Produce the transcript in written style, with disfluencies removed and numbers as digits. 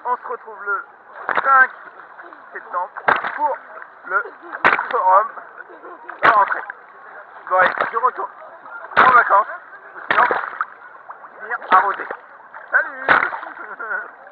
On se retrouve le 5 septembre pour le forum de rentrée. Bon allez, je retourne en vacances, ou sinon venir arroser. Salut.